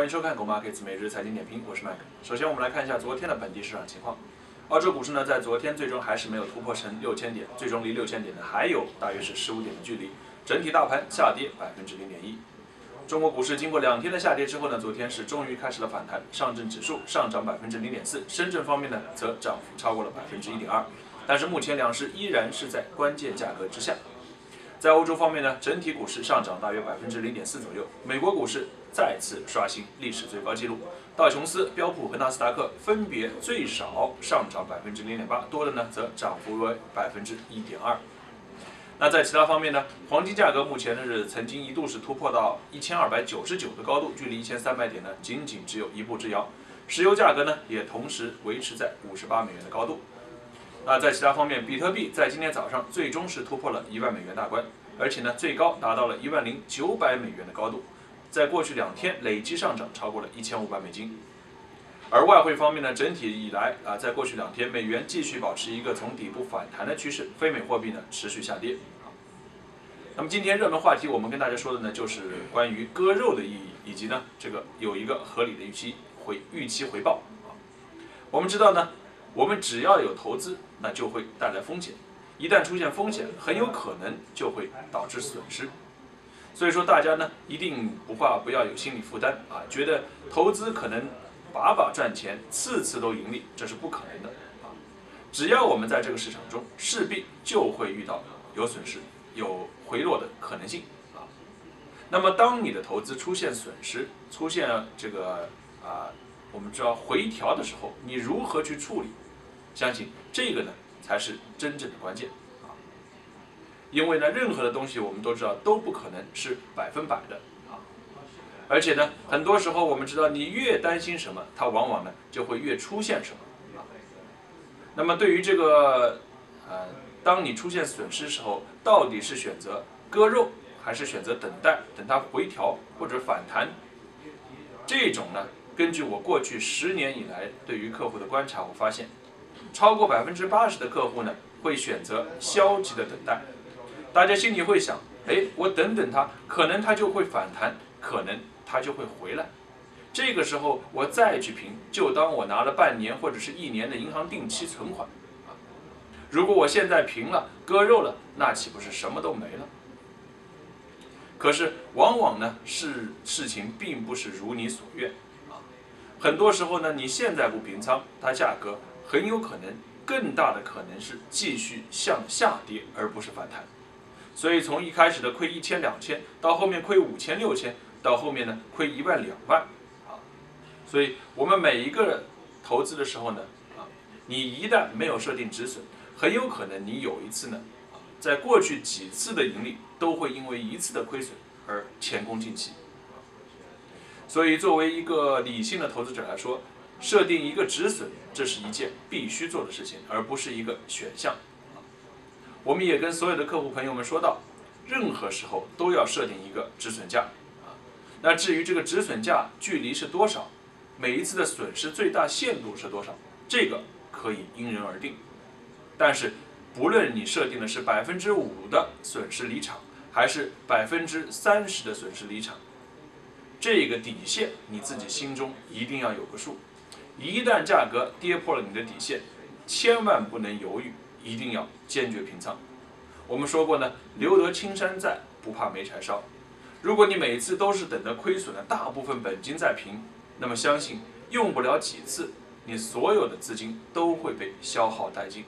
迎收看《狗 Markets 每日财经点评》，我是 Mike。首先，我们来看一下昨天的本地市场情况。澳洲股市呢，在昨天最终还是没有突破成6000点，最终离6000点呢还有大约是15点的距离。整体大盘下跌0.1%。中国股市经过2天的下跌之后呢，昨天是终于开始了反弹，上证指数上涨0.4%，深圳方面呢则涨幅超过了1.2%。但是目前两市依然是在关键价格之下。在欧洲方面呢，整体股市上涨大约0.4%左右。美国股市再次刷新历史最高纪录，道琼斯、标普和纳斯达克分别最少上涨0.8%，多的呢则涨幅为1.2%。那在其他方面呢，黄金价格目前呢是曾经一度是突破到1299的高度，距离1300点呢仅只有一步之遥。石油价格呢也同时维持在58美元的高度。那在其他方面，比特币在今天早上最终是突破了1万美元大关，而且呢最高达到了10900美元的高度，在过去2天累计上涨超过了1500美金。而外汇方面呢，整体以来在过去2天，美元继续保持一个从底部反弹的趋势，非美货币呢持续下跌。那么今天热门话题，我们跟大家说的呢，就是关于割肉的意义，以及呢这个有一个合理的预期回报。我们知道呢，我们只要有投资，那就会带来风险，一旦出现风险，很有可能就会导致损失。所以说大家呢一定不要有心理负担觉得投资可能把赚钱，次都盈利，这是不可能的只要我们在这个市场中，势必就会遇到有损失、有回落的可能性那么当你的投资出现损失、出现这个我们知道回调的时候，你如何去处理？相信这个呢才是真正的关键因为呢，任何的东西我们都知道都不可能是100%的而且呢，很多时候我们知道，你越担心什么，它往往呢就会越出现什么那么对于这个当你出现损失时候，到底是选择割肉，还是选择等待，等它回调或者反弹？这种呢，根据我过去10年以来对于客户的观察，我发现超过80%的客户呢会选择消极的等待。大家心里会想，我等它，可能它就会反弹，可能它就会回来。这个时候我再去平，就当我拿了半年或者是1年的银行定期存款如果我现在平了，割肉了，那岂不是什么都没了？可是往往呢事情并不是如你所愿很多时候呢，你现在不平仓，它价格很有可能更大的可能是继续向下跌，而不是反弹。所以从一开始的亏1000、2000，到后面亏5000、6000，到后面呢亏1万、2万所以我们每一个投资的时候呢你一旦没有设定止损，很有可能你有一次呢在过去几次的盈利都会因为一次的亏损而前功尽弃。所以作为一个理性的投资者来说，设定一个止损，这是一件必须做的事情，而不是一个选项我们也跟所有的客户朋友们说到，任何时候都要设定一个止损价那至于这个止损价距离是多少，每一次的损失最大限度是多少，这个可以因人而定。但是不论你设定的是5%的损失离场，还是30%的损失离场，这个底线你自己心中一定要有个数。一旦价格跌破了你的底线，千万不能犹豫，一定要坚决平仓。我们说过呢，留得青山在，不怕没柴烧。如果你每次都是等着亏损了大部分本金在平，那么相信用不了几次，你所有的资金都会被消耗殆尽。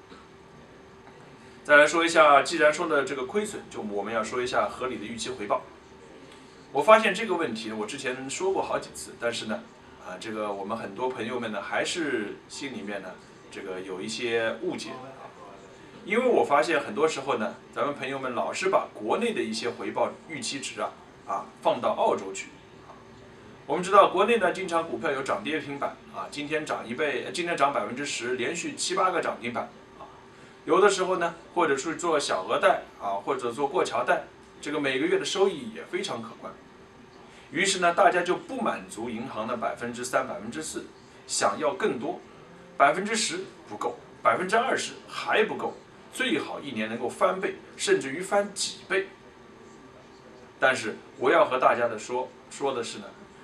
再来说一下，既然说了这个亏损，就我们要说一下合理的预期回报。我发现这个问题我之前说过好几次，但是呢这个我们很多朋友们呢还是心里面呢这个有一些误解因为我发现很多时候呢，咱们朋友们老是把国内的一些回报预期值放到澳洲去我们知道国内呢经常股票有涨跌停板今天涨1倍，今天涨10%，连续7、8个涨停板有的时候呢，或者是做小额贷或者做过桥贷，这个每个月的收益也非常可观。于是呢，大家就不满足银行的3%、4%，想要更多，10%不够，20%还不够，最好1年能够翻倍，甚至于翻几倍。但是我要和大家说的是呢，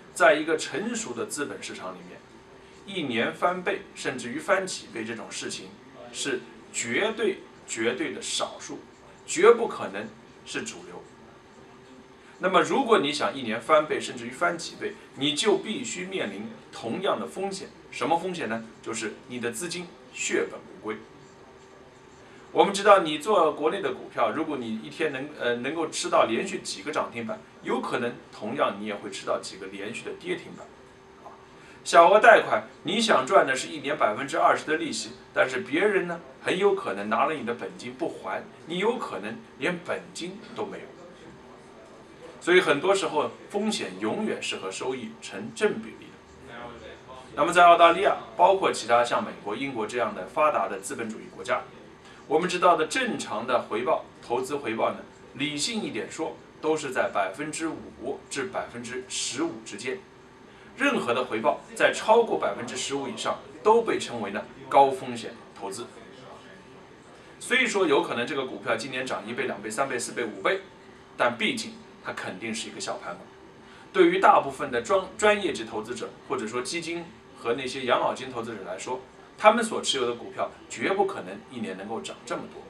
在一个成熟的资本市场里面，一年翻倍甚至于翻几倍这种事情是绝对的少数，绝不可能是主流。那么如果你想一年翻倍甚至于翻几倍，你就必须面临同样的风险。什么风险呢？就是你的资金血本无归。我们知道，你做国内的股票，如果你一天能够吃到连续几个涨停板，有可能同样你也会吃到几个连续的跌停板。小额贷款，你想赚的是一年20%的利息，但是别人呢很有可能拿了你的本金不还，你有可能连本金都没有。所以很多时候风险永远是和收益成正比例的。那么在澳大利亚，包括其他像美国、英国这样的发达的资本主义国家，我们知道的正常的回报，投资回报呢，理性一点说，都是在5%至15%之间。任何的回报在超过15%以上，都被称为呢高风险投资。虽说有可能这个股票今年涨1倍、2倍、3倍、4倍、5倍，但毕竟它肯定是一个小盘股。对于大部分的专业级投资者，或者说基金和那些养老金投资者来说，他们所持有的股票绝不可能一年能够涨这么多。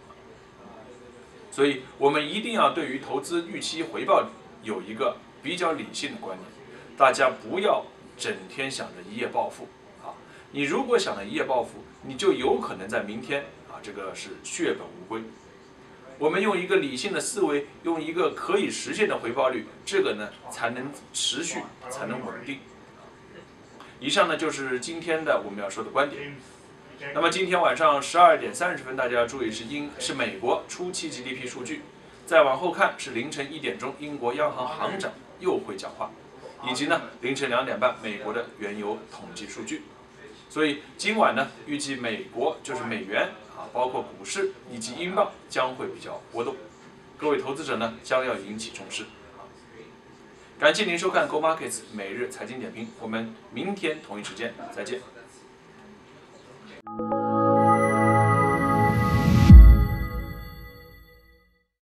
所以我们一定要对于投资预期回报有一个比较理性的观念，大家不要整天想着一夜暴富啊！你如果想着一夜暴富，你就有可能在明天这个是血本无归。我们用一个理性的思维，用一个可以实现的回报率，这个呢才能持续，才能稳定。以上呢就是今天的我们要说的观点。那么今天晚上12点30分，大家要注意是美国初期 GDP 数据，再往后看是凌晨1点钟，英国央行行长又会讲话，以及呢凌晨2点半美国的原油统计数据。所以今晚呢，预计美国就是美元包括股市以及英镑将会比较波动，各位投资者呢将要引起重视。感谢您收看 Go Markets 每日财经点评，我们明天同一时间再见。